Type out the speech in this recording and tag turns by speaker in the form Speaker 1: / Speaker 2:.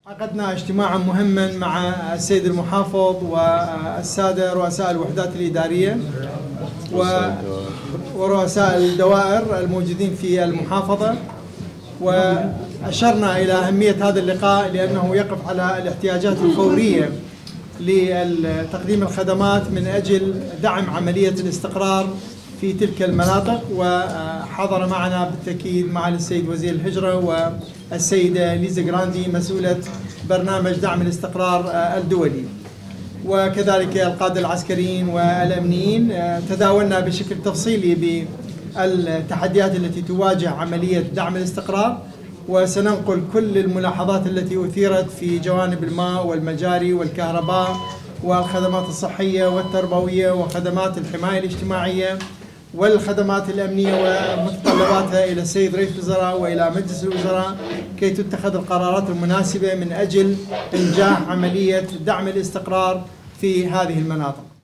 Speaker 1: عقدنا اجتماعا مهما مع السيد المحافظ والسادة رؤساء الوحدات الإدارية ورؤساء الدوائر الموجودين في المحافظة، وأشرنا إلى أهمية هذا اللقاء لأنه يقف على الاحتياجات الفورية لتقديم الخدمات من أجل دعم عملية الاستقرار في تلك المناطق. وحضر معنا بالتأكيد معالي السيد وزير الهجرة والسيدة ليزا جراندي مسؤولة برنامج دعم الاستقرار الدولي، وكذلك القادة العسكريين والأمنيين. تداولنا بشكل تفصيلي بالتحديات التي تواجه عملية دعم الاستقرار، وسننقل كل الملاحظات التي أثيرت في جوانب الماء والمجاري والكهرباء والخدمات الصحية والتربوية وخدمات الحماية الاجتماعية والخدمات الأمنية ومتطلباتها إلى السيد رئيس الوزراء وإلى مجلس الوزراء كي تتخذ القرارات المناسبة من أجل إنجاح عملية دعم الاستقرار في هذه المناطق.